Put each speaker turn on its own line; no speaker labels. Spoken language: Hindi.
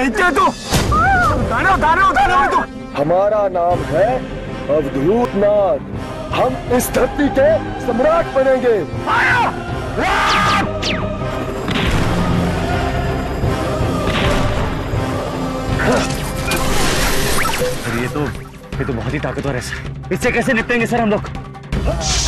तू दानव।
हमारा नाम है अवधूत नाग। हम इस धरती के सम्राट बनेंगे।
ये तो बहुत ही ताकतवर है सर। इससे कैसे निपटेंगे सर हम लोग?